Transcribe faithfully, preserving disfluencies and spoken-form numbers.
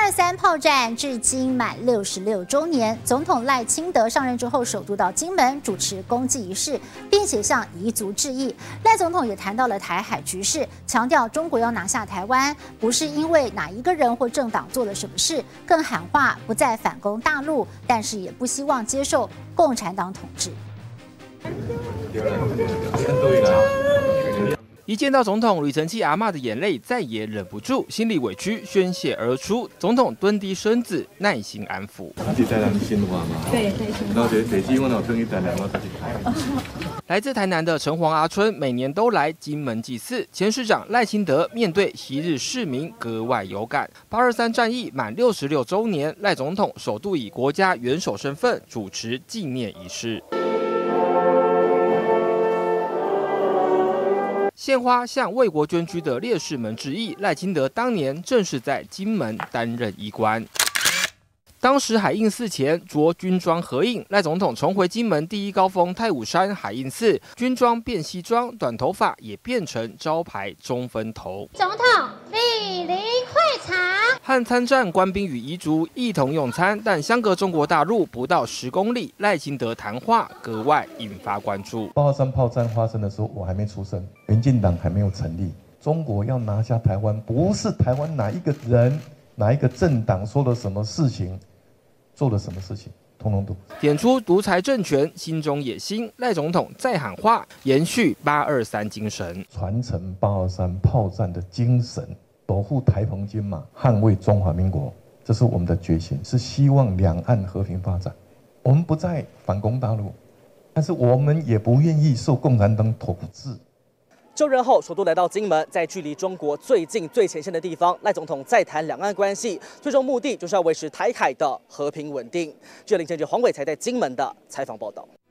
二三炮战至今满六十六周年，总统赖清德上任之后，首度到金门主持公祭仪式，并且向彝族致意。赖总统也谈到了台海局势，强调中国要拿下台湾，不是因为哪一个人或政党做了什么事，更喊话不再反攻大陆，但是也不希望接受共产党统治。 一见到总统，吕承器阿嬷的眼泪再也忍不住，心里委屈宣泄而出。总统蹲低身子，耐心安抚。 对对。 来自台南的城隍阿春每年都来金门祭祀，前市长赖清德面对昔日市民格外有感。八二三战役满六十六周年，赖总统首度以国家元首身份主持纪念仪式。 献花向为国捐躯的烈士们致意。赖清德当年正是在金门担任医官。当时海印寺前着军装合影，赖总统重回金门第一高峰太武山海印寺，军装变西装，短头发也变成招牌中分头。 总统莅临会场。 和参战官兵与彝族一同用餐，但相隔中国大陆不到十公里，赖清德谈话格外引发关注。 八二三炮战发生的时候，我还没出生，民进党还没有成立。中国要拿下台湾，不是台湾哪一个人、哪一个政党说了什么事情，做了什么事情，通通都点出独裁政权心中野心。赖总统再喊话，延续八二三精神， 传承八二三炮战的精神。 守护台澎金马，捍卫中华民国，这是我们的决心，是希望两岸和平发展。我们不再反攻大陆，但是我们也不愿意受共产党统治。 就任后首度来到金门，在距离中国最近、最前线的地方，赖总统再谈两岸关系，最终目的就是要维持台海的和平稳定。这里记者黄伟才在金门的采访报道。